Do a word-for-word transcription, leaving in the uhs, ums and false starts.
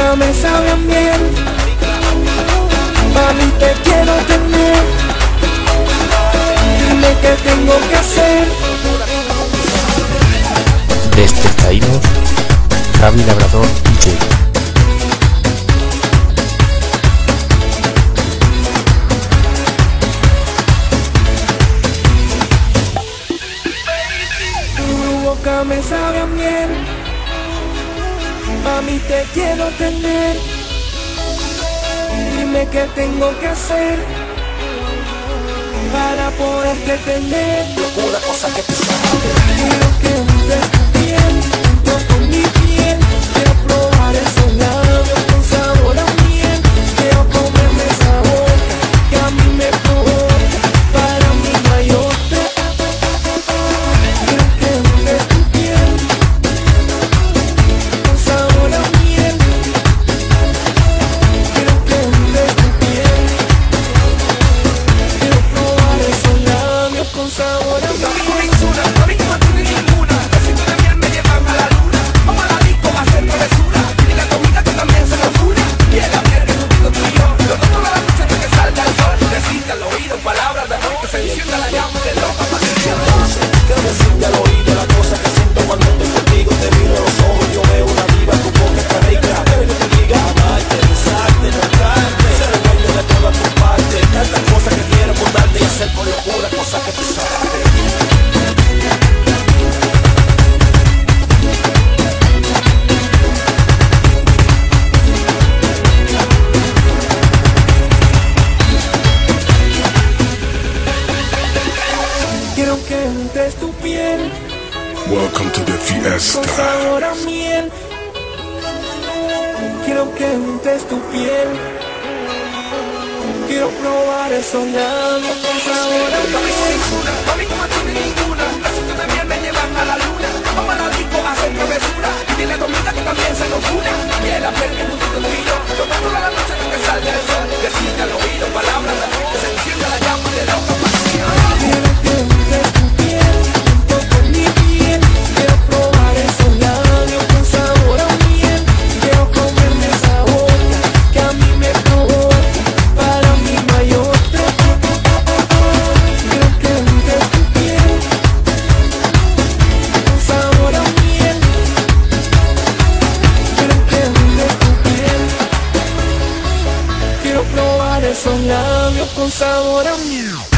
boca me sabe a miel. Mami, te quiero tener. Dime qué tengo que hacer. Desde Caínos, Javi Labrador D J. Tu boca me sabe a miel. Mami, te quiero tener. Dime qué tengo que hacer para poderte tener. Locura, cosa que tú sabes. Quiero que untes tu piel junto con mi piel. Quiero probar esos labios con sabor a miel. Quiero comerme esa boca que a mí me provoca. Para mí no hay otra. Quiero que untes tu piel con sabor a miel. Quiero que untes tu piel. Quiero probar esos labios con sabor a miel. Quiero que untes tu piel Welcome to the con fiesta. sabor a miel. Quiero que untes tu piel. Quiero probar esos labios con sabor a miel. Mami, como tú ni ninguna. Besitos de miel me llevan a la luna. Vamos a la disco a hacer travesura. Y dile a tu amiga que también se nos una. Y el piel que juntito tú y yo. Toda toda la noche hasta que salga el sol. Decirte al oído palabras de amor que se encienda la llama de loca pasión. Quiero que untes tu piel junto con mi piel. Quiero probar esos labios con sabor a miel. Quiero comerme esa boca que a mí me provoca. Para mí no hay otra. Quiero que untes tu piel con sabor a miel. Quiero que untes tu piel. Quiero probar esos labios con sabor a miel.